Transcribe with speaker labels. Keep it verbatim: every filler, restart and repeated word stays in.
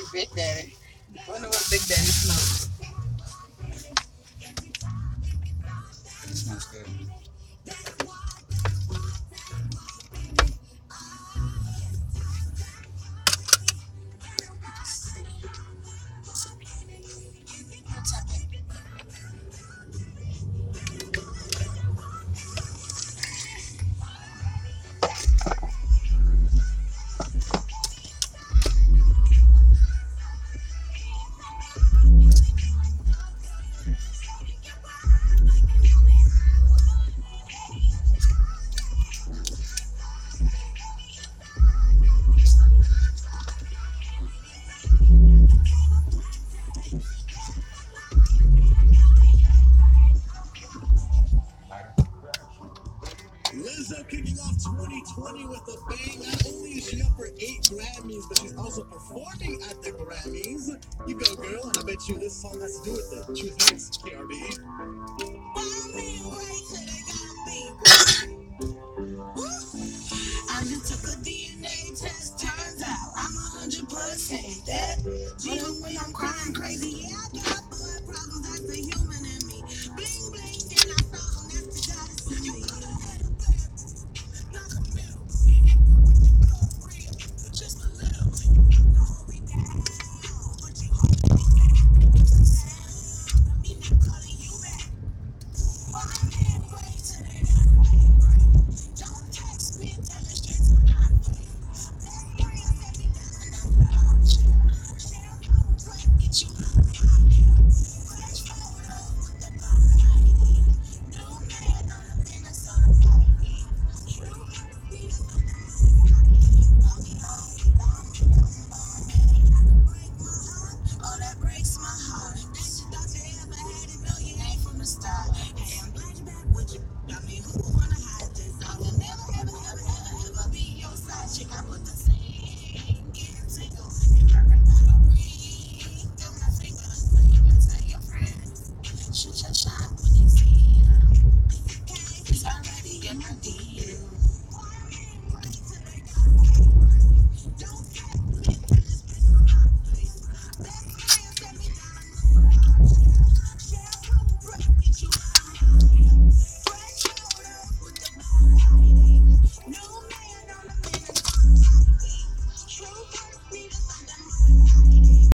Speaker 1: Big Daddy. Wonder what Big Daddy smells.
Speaker 2: It smells good. Lighter.
Speaker 3: Lizzo kicking off twenty twenty with a bang. Not only is she up for eight Grammys, but she's also performing at the Grammys. You go, girl, and I bet you this song has to do with it. Choose next, K R B.